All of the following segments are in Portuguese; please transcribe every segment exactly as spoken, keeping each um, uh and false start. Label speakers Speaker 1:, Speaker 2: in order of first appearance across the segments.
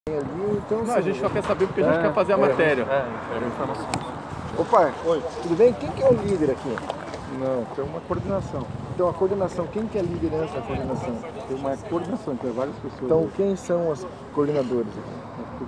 Speaker 1: Ali, então,
Speaker 2: não, a gente só quer saber porque a gente é, quer fazer a é, matéria. É, é, informação.
Speaker 1: Opa, oi, tudo bem? Quem que é o líder aqui?
Speaker 2: Não, tem uma coordenação.
Speaker 1: Então a coordenação, quem que é a liderança da coordenação?
Speaker 2: Tem uma coordenação, tem várias pessoas.
Speaker 1: Então quem são as coordenadoras aqui?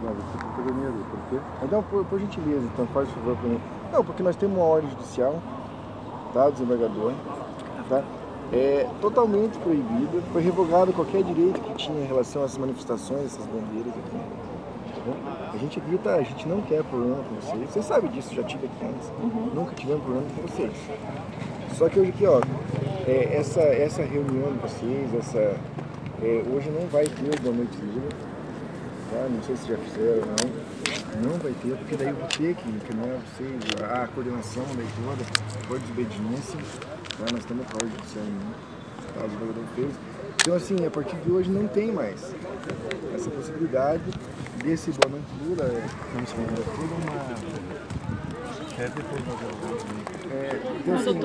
Speaker 2: Por quê?
Speaker 1: Então, por, por gentileza, então faz favor para mim. Não, porque nós temos uma ordem judicial, tá, do desembargador, tá? É totalmente proibida, foi revogado qualquer direito que tinha em relação a essas manifestações, essas bandeiras aqui. Tá? A gente aqui tá, a gente não quer problema com vocês, vocês sabem disso, já tive aqui antes, uhum. Nunca tivemos problema com vocês. Só que hoje aqui, ó, é, essa, essa reunião de vocês, essa, é, hoje não vai ter o Boa Noite Lula, tá? Não sei se já fizeram ou não, não vai ter, porque daí eu vou ter que encaminhar vocês, a coordenação daí toda, por desobediência. Tá, nós estamos com a ordem judicial em tá, o desembargador fez. Então, assim, a partir de hoje não tem mais essa possibilidade desse Boa Noite Lula. Como se chama? Toda uma. É, depois nós vamos é, então, assim,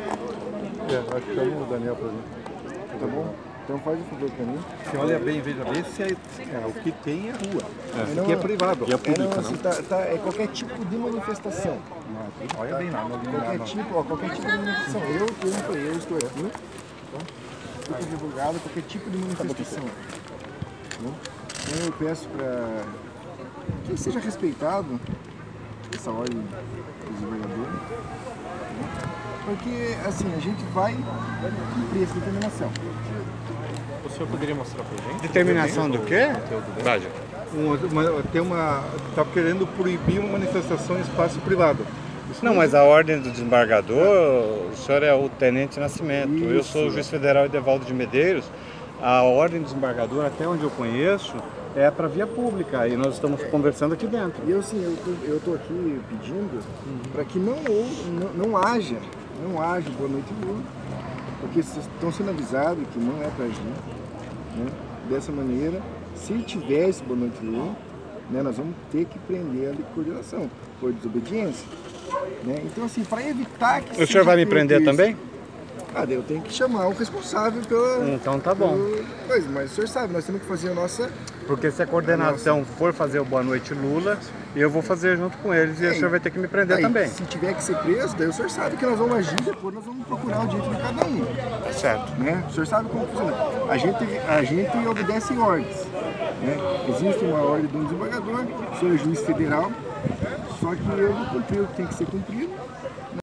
Speaker 2: é, acho que chama o Daniel para mim.
Speaker 1: Tá bom? Então faz o favor para mim.
Speaker 2: Você olha bem, veja bem se é, é, o que tem é rua. É,
Speaker 1: não,
Speaker 2: aqui é privado.
Speaker 1: E é público, é, não, não. Tá, tá, é qualquer tipo de manifestação.
Speaker 2: Não, olha tá, bem lá. Não,
Speaker 1: qualquer,
Speaker 2: não,
Speaker 1: tipo, ó, qualquer tipo de manifestação. Eu, eu, eu estou aqui. Tá? Estou divulgado qualquer tipo de manifestação. Tá? Então eu peço para que seja respeitado essa ordem do desembargador. Porque, assim, a gente vai cumprir essa determinação.
Speaker 2: O senhor poderia mostrar pra gente?
Speaker 3: Determinação do quê?
Speaker 2: Vádia. Uma, uma, tem uma... Está querendo proibir uma manifestação em espaço privado.
Speaker 3: Isso não, mas a ordem do desembargador, o senhor é o Tenente Nascimento. Isso. Eu sou o juiz federal Edevaldo de Medeiros. A ordem do desembargador, até onde eu conheço, é para via pública. E nós estamos conversando aqui dentro.
Speaker 1: E eu, sim, eu estou aqui pedindo uhum. para que não, não, não haja, não haja Boa Noite Lula, porque vocês estão sendo avisados que não é para agir, né, dessa maneira. Se tivesse Boa Noite Lula, né, nós vamos ter que prender a coordenação por desobediência. Né? Então, assim, para evitar que...
Speaker 3: O senhor vai me prender isso, também?
Speaker 1: Ah, eu tenho que chamar o responsável pela...
Speaker 3: Então tá bom.
Speaker 1: Coisa, mas o senhor sabe, nós temos que fazer a nossa...
Speaker 3: Porque se a coordenação a nossa... for fazer o Boa Noite Lula, eu vou fazer junto com eles e é, o senhor vai ter que me prender
Speaker 1: aí,
Speaker 3: também.
Speaker 1: Se tiver que ser preso, daí o senhor sabe que nós vamos agir, depois nós vamos procurar o direito de cada um.
Speaker 3: Tá certo.
Speaker 1: Né? O senhor sabe como funciona. A gente, a gente obedece ordens. Né? Existe uma ordem do desembargador, o senhor é juiz federal, só que eu vou cumprir o que tem que ser cumprido.